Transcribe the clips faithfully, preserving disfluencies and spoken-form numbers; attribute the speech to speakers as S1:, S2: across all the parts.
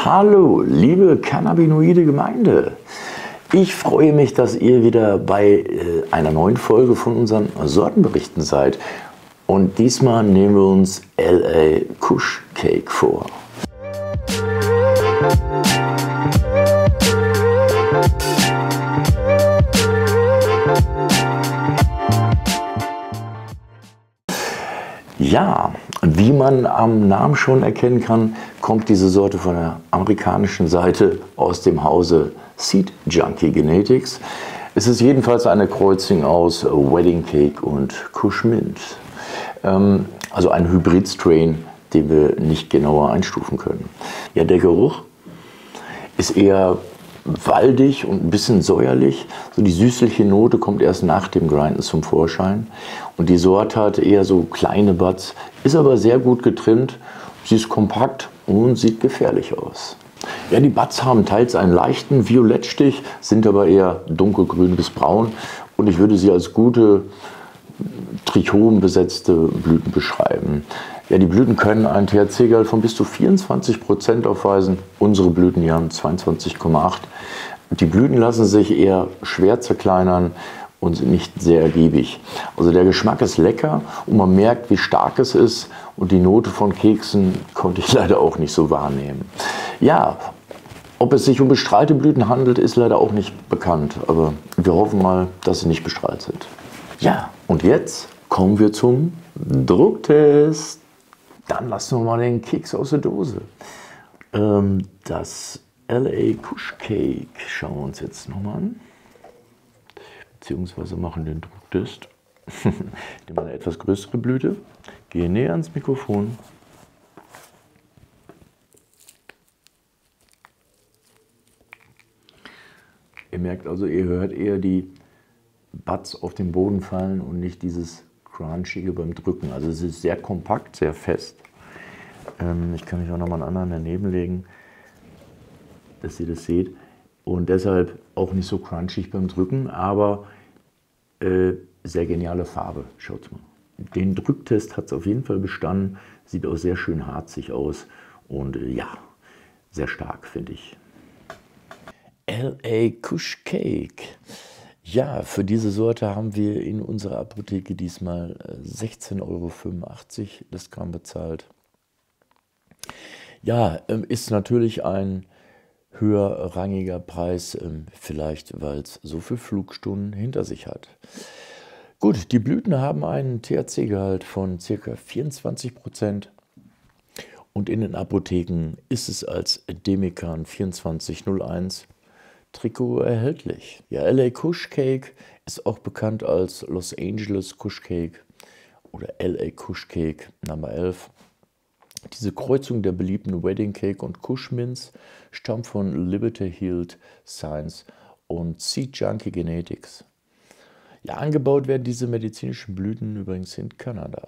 S1: Hallo, liebe cannabinoide Gemeinde. Ich freue mich, dass ihr wieder bei äh, einer neuen Folge von unseren Sortenberichten seid. Und diesmal nehmen wir uns L A Kush Cake vor. Ja, wie man am Namen schon erkennen kann, kommt diese Sorte von der amerikanischen Seite aus dem Hause Seed Junkie Genetics. Es ist jedenfalls eine Kreuzung aus Wedding Cake und Kush Mint. Ähm, also ein Hybrid-Strain, den wir nicht genauer einstufen können. Ja, der Geruch ist eher waldig und ein bisschen säuerlich. So die süßliche Note kommt erst nach dem Grinden zum Vorschein. Und die Sorte hat eher so kleine Buds, ist aber sehr gut getrimmt. Sie ist kompakt und sieht gefährlich aus. Ja, die Buds haben teils einen leichten Violettstich, sind aber eher dunkelgrün bis braun. Und ich würde sie als gute trichomenbesetzte Blüten beschreiben. Ja, die Blüten können einen T H C-Gehalt von bis zu vierundzwanzig Prozent aufweisen. Unsere Blüten hier haben zweiundzwanzig Komma acht. Die Blüten lassen sich eher schwer zerkleinern und sind nicht sehr ergiebig. Also der Geschmack ist lecker und man merkt, wie stark es ist. Und die Note von Keksen konnte ich leider auch nicht so wahrnehmen. Ja, ob es sich um bestrahlte Blüten handelt, ist leider auch nicht bekannt. Aber wir hoffen mal, dass sie nicht bestrahlt sind. Ja, und jetzt kommen wir zum Drucktest. Dann lassen wir mal den Keks aus der Dose. Ähm, das L A Kush Cake schauen wir uns jetzt nochmal an. Beziehungsweise machen den Drucktest. Nehmen wir eine etwas größere Blüte. Gehe näher ans Mikrofon. Ihr merkt also, ihr hört eher die Buds auf den Boden fallen und nicht dieses Crunchige beim Drücken. Also es ist sehr kompakt, sehr fest. Ähm, ich kann mich auch noch mal einen anderen daneben legen, dass ihr das seht. Und deshalb auch nicht so crunchig beim Drücken, aber äh, sehr geniale Farbe. Schaut mal. Den Drücktest hat es auf jeden Fall bestanden. Sieht auch sehr schön harzig aus und äh, ja, sehr stark, finde ich. L A Kush Cake. Ja, für diese Sorte haben wir in unserer Apotheke diesmal sechzehn Euro fünfundachtzig das Gramm bezahlt. Ja, ist natürlich ein höherrangiger Preis, vielleicht weil es so viele Flugstunden hinter sich hat. Gut, die Blüten haben einen T H C-Gehalt von ca. vierundzwanzig Prozent und in den Apotheken ist es als Demican vierundzwanzig null eins Trikot erhältlich. Ja, L A Kush Cake ist auch bekannt als Los Angeles Kush Cake oder L A Kush Cake Nummer elf. Diese Kreuzung der beliebten Wedding Cake und Kush Mints stammt von Liberty Hill Science und Seed Junkie Genetics. Ja, angebaut werden diese medizinischen Blüten übrigens in Kanada.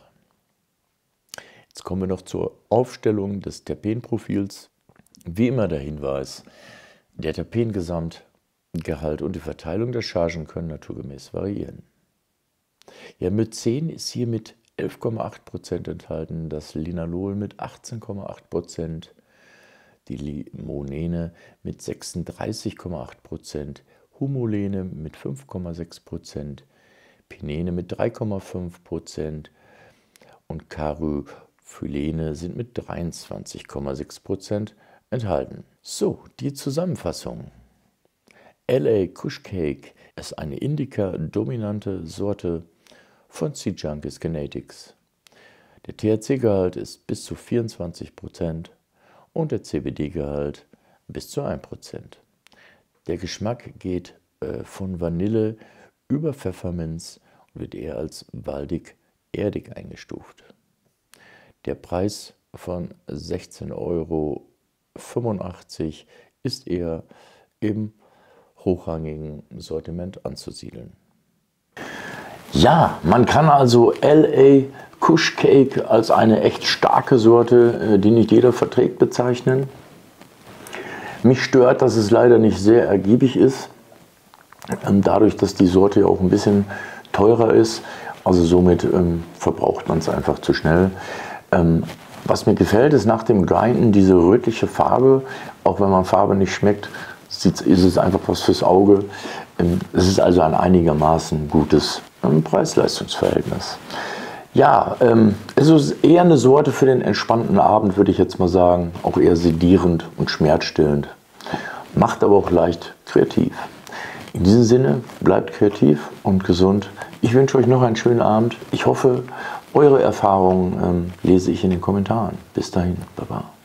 S1: Jetzt kommen wir noch zur Aufstellung des Terpenprofils. Wie immer der Hinweis: Der Terpengesamtgehalt und die Verteilung der Chargen können naturgemäß variieren. Ja, Mycen ist hier mit elf Komma acht Prozent enthalten, das Linalol mit achtzehn Komma acht Prozent, die Limonene mit sechsunddreißig Komma acht Prozent, Humulene mit fünf Komma sechs Prozent, Pinene mit drei Komma fünf Prozent und Caryophyllene sind mit dreiundzwanzig Komma sechs Prozent enthalten. So, die Zusammenfassung. L A Kush Cake ist eine Indica-dominante Sorte von Seed Junkie Genetics. Der T H C-Gehalt ist bis zu vierundzwanzig Prozent und der C B D-Gehalt bis zu ein Prozent. Der Geschmack geht äh, von Vanille über Pfefferminz und wird eher als waldig-erdig eingestuft. Der Preis von sechzehn Euro fünfundachtzig ist eher im hochrangigen Sortiment anzusiedeln. Ja, man kann also L A Kush Cake als eine echt starke Sorte, die nicht jeder verträgt, bezeichnen. Mich stört, dass es leider nicht sehr ergiebig ist, dadurch, dass die Sorte ja auch ein bisschen teurer ist. Also somit ähm, verbraucht man es einfach zu schnell. Ähm, Was mir gefällt, ist nach dem Grinden diese rötliche Farbe. Auch wenn man Farbe nicht schmeckt, ist es einfach was fürs Auge. Es ist also ein einigermaßen gutes Preis-Leistungs-Verhältnis. Ja, ähm, es ist eher eine Sorte für den entspannten Abend, würde ich jetzt mal sagen. Auch eher sedierend und schmerzstillend. Macht aber auch leicht kreativ. In diesem Sinne, bleibt kreativ und gesund. Ich wünsche euch noch einen schönen Abend. Ich hoffe, eure Erfahrungen ähm, lese ich in den Kommentaren. Bis dahin, Baba.